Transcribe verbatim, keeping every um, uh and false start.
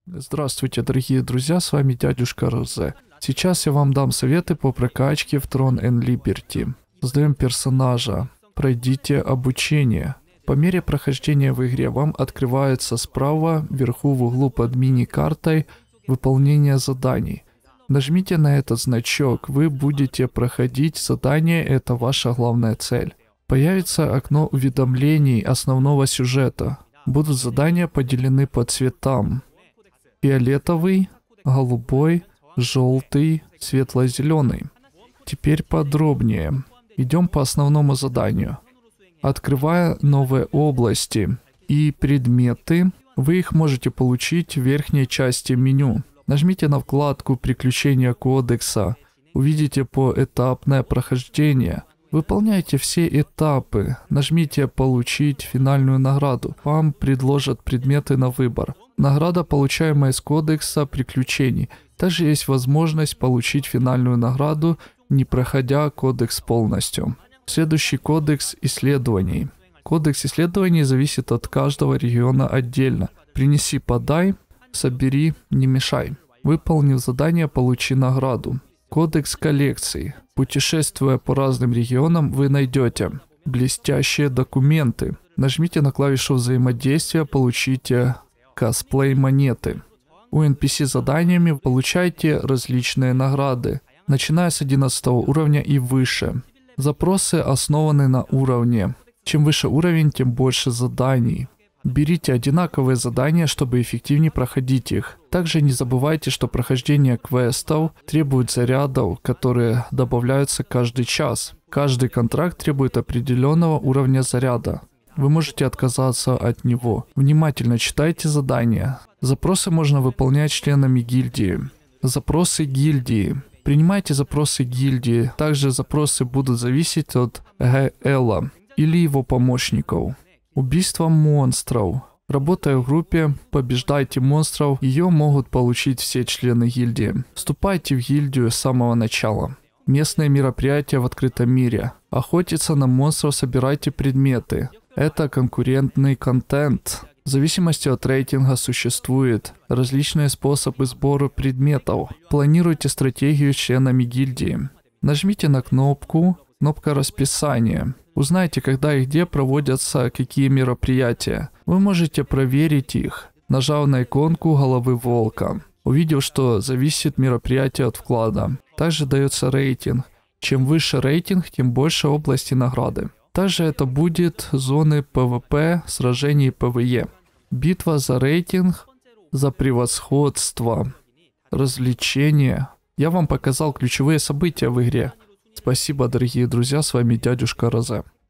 Здравствуйте, дорогие друзья, с вами дядюшка Розе. Сейчас я вам дам советы по прокачке в Throne and Liberty. Создаем персонажа. Пройдите обучение. По мере прохождения в игре вам открывается справа, вверху в углу под мини-картой выполнение заданий. Нажмите на этот значок, вы будете проходить задание, это ваша главная цель. Появится окно уведомлений основного сюжета. Будут задания поделены по цветам. Фиолетовый, голубой, желтый, светло-зеленый. Теперь подробнее. Идем по основному заданию. Открывая новые области и предметы, вы их можете получить в верхней части меню. Нажмите на вкладку «Приключения кодекса». Увидите поэтапное прохождение. Выполняйте все этапы. Нажмите «Получить финальную награду». Вам предложат предметы на выбор. Награда, получаемая из кодекса приключений. Также есть возможность получить финальную награду, не проходя кодекс полностью. Следующий кодекс исследований. Кодекс исследований зависит от каждого региона отдельно. Принеси, подай, собери, не мешай. Выполнив задание, получи награду. Кодекс коллекций. Путешествуя по разным регионам, вы найдете блестящие документы. Нажмите на клавишу взаимодействия, получите косплей монеты. У эн пи си заданиями получайте различные награды, начиная с одиннадцатого уровня и выше. Запросы основаны на уровне. Чем выше уровень, тем больше заданий. Берите одинаковые задания, чтобы эффективнее проходить их. Также не забывайте, что прохождение квестов требует зарядов, которые добавляются каждый час. Каждый контракт требует определенного уровня заряда. Вы можете отказаться от него. Внимательно читайте задания. Запросы можно выполнять членами гильдии. Запросы гильдии. Принимайте запросы гильдии. Также запросы будут зависеть от джи эл или его помощников. Убийство монстров. Работая в группе, побеждайте монстров, ее могут получить все члены гильдии. Вступайте в гильдию с самого начала. Местные мероприятия в открытом мире. Охотиться на монстров, собирайте предметы. Это конкурентный контент. В зависимости от рейтинга существуют различные способы сбора предметов. Планируйте стратегию с членами гильдии. Нажмите на кнопку, кнопка расписания. Узнайте, когда и где проводятся какие мероприятия. Вы можете проверить их, нажав на иконку головы волка, увидев, что зависит мероприятие от вклада. Также дается рейтинг. Чем выше рейтинг, тем больше области награды. Также это будет зоны пэ вэ пэ, сражений пэ вэ е. Битва за рейтинг, за превосходство, развлечения. Я вам показал ключевые события в игре. Спасибо, дорогие друзья, с вами дядюшка Розе.